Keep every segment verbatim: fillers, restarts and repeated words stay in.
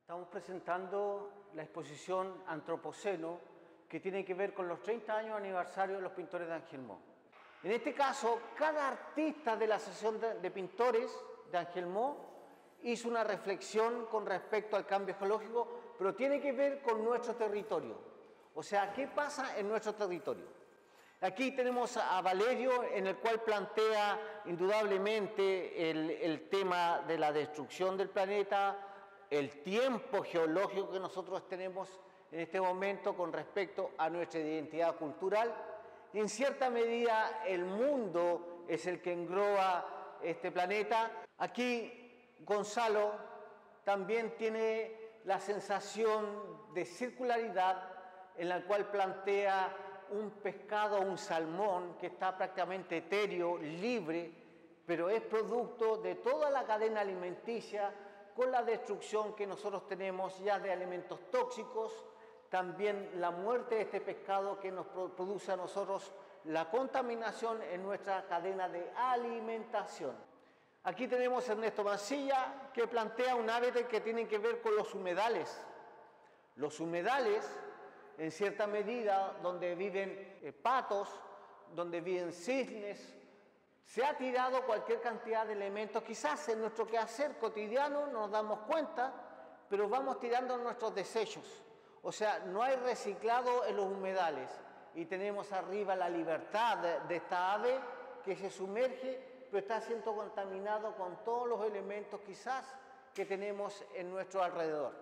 Estamos presentando la exposición Antropoceno, que tiene que ver con los treinta años aniversario de los pintores de Angelmó. En este caso, cada artista de la Asociación de, de Pintores de Angelmó hizo una reflexión con respecto al cambio geológico, pero tiene que ver con nuestro territorio. O sea, ¿qué pasa en nuestro territorio? Aquí tenemos a Valerio, en el cual plantea indudablemente el, el tema de la destrucción del planeta, el tiempo geológico que nosotros tenemos en este momento con respecto a nuestra identidad cultural. En cierta medida, el mundo es el que engloba este planeta. Aquí Gonzalo también tiene la sensación de circularidad, en la cual plantea un pescado, un salmón, que está prácticamente etéreo, libre, pero es producto de toda la cadena alimenticia, con la destrucción que nosotros tenemos ya de alimentos tóxicos, también la muerte de este pescado que nos produce a nosotros la contaminación en nuestra cadena de alimentación. Aquí tenemos a Ernesto Mancilla, que plantea un hábitat que tiene que ver con los humedales. Los humedales, en cierta medida, donde viven eh, patos, donde viven cisnes, se ha tirado cualquier cantidad de elementos, quizás en nuestro quehacer cotidiano no nos damos cuenta, pero vamos tirando nuestros desechos. O sea, no hay reciclado en los humedales y tenemos arriba la libertad de, de esta ave que se sumerge, pero está siendo contaminado con todos los elementos quizás que tenemos en nuestro alrededor.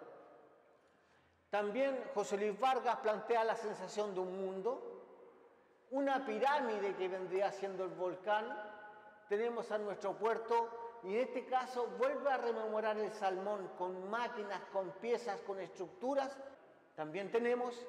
También José Luis Vargas plantea la sensación de un mundo, una pirámide que vendría siendo el volcán. Tenemos a nuestro puerto y en este caso vuelve a rememorar el salmón con máquinas, con piezas, con estructuras. También tenemos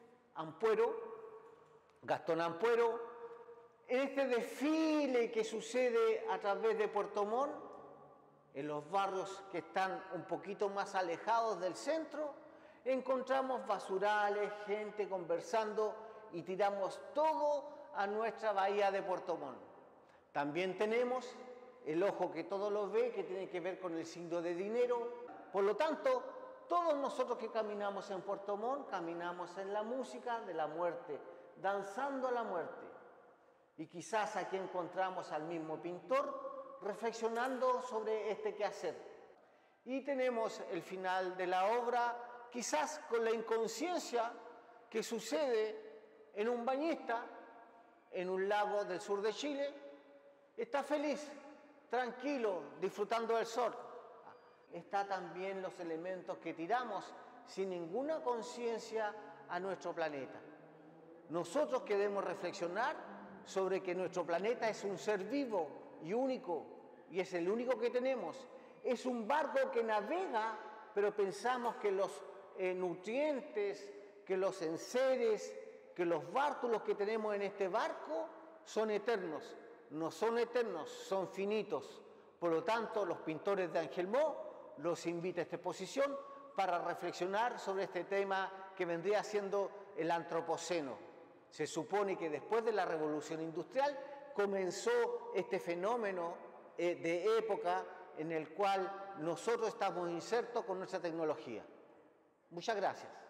Ampuero, Gastón Ampuero, en este desfile que sucede a través de Puerto Montt, en los barrios que están un poquito más alejados del centro, encontramos basurales, gente conversando y tiramos todo a nuestra bahía de Puerto Montt. También tenemos el ojo que todo lo ve, que tiene que ver con el signo de dinero. Por lo tanto, todos nosotros que caminamos en Puerto Montt, caminamos en la música de la muerte, danzando a la muerte. Y quizás aquí encontramos al mismo pintor reflexionando sobre este quehacer. Y tenemos el final de la obra, quizás con la inconsciencia que sucede en un bañista en un lago del sur de Chile. Está feliz, tranquilo, disfrutando del sol. Está también los elementos que tiramos sin ninguna conciencia a nuestro planeta. Nosotros queremos reflexionar sobre que nuestro planeta es un ser vivo y único, y es el único que tenemos. Es un barco que navega, pero pensamos que los eh, nutrientes, que los enseres, que los bártulos que tenemos en este barco son eternos. No son eternos, son finitos. Por lo tanto, los pintores de Angelmó los invito a esta exposición para reflexionar sobre este tema que vendría siendo el antropoceno. Se supone que después de la Revolución Industrial comenzó este fenómeno eh, de época en el cual nosotros estamos insertos con nuestra tecnología. Muchas gracias.